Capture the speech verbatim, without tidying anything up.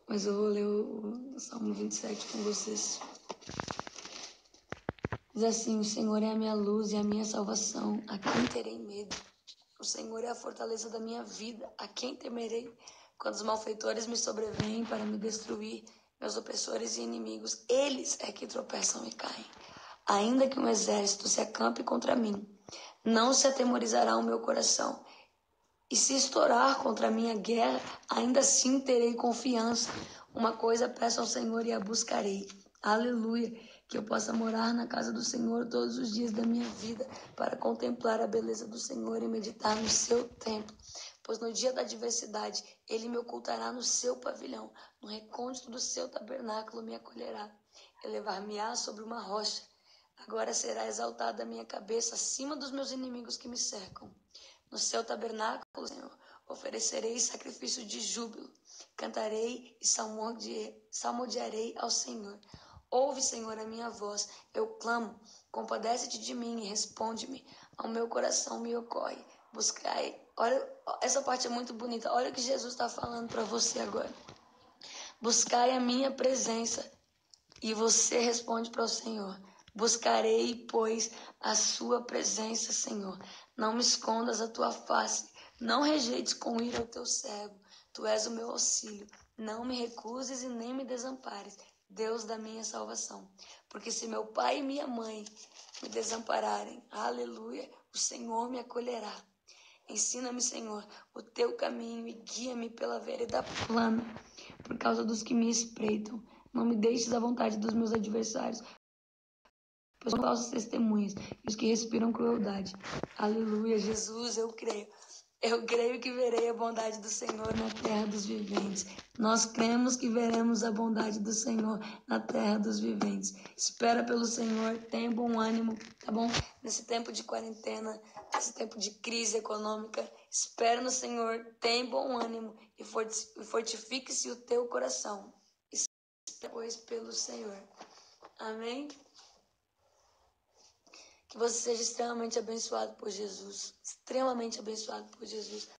mas eu vou ler o, o Salmo vinte e sete com vocês. Diz assim: o Senhor é a minha luz e a minha salvação, a quem terei medo? O Senhor é a fortaleza da minha vida, a quem temerei? Quando os malfeitores me sobrevêm para me destruir, meus opressores e inimigos, eles é que tropeçam e caem. Ainda que um exército se acampe contra mim, não se atemorizará o meu coração. E se estourar contra a minha guerra, ainda assim terei confiança. Uma coisa peço ao Senhor e a buscarei. Aleluia, que eu possa morar na casa do Senhor todos os dias da minha vida, para contemplar a beleza do Senhor e meditar no seu templo. Pois no dia da adversidade, ele me ocultará no seu pavilhão, no recôndito do seu tabernáculo me acolherá. Elevar-me-á sobre uma rocha. Agora será exaltada a minha cabeça acima dos meus inimigos que me cercam. No seu tabernáculo, Senhor, oferecerei sacrifício de júbilo. Cantarei e salmodiarei ao Senhor. Ouve, Senhor, a minha voz. Eu clamo. Compadece-te de mim e responde-me. Ao meu coração me ocorre. Buscai. Olha, essa parte é muito bonita. Olha o que Jesus está falando para você agora. Buscai a minha presença. E você responde para o Senhor. Buscarei, pois, a sua presença, Senhor. Não me escondas a tua face. Não rejeites com ira o teu servo. Tu és o meu auxílio. Não me recuses e nem me desampares, Deus da minha salvação. Porque se meu pai e minha mãe me desampararem, aleluia, o Senhor me acolherá. Ensina-me, Senhor, o teu caminho e guia-me pela vereda plana, por causa dos que me espreitam. Não me deixes à vontade dos meus adversários, pois são falsas testemunhas e os que respiram crueldade. Aleluia, Jesus, eu creio. Eu creio que verei a bondade do Senhor na terra dos viventes. Nós cremos que veremos a bondade do Senhor na terra dos viventes. Espera pelo Senhor, tenha bom ânimo, tá bom? Nesse tempo de quarentena, nesse tempo de crise econômica, espera no Senhor, tenha bom ânimo e fortifique-se o teu coração. Espera, pois, pelo Senhor. Amém? Que você seja extremamente abençoado por Jesus. Extremamente abençoado por Jesus.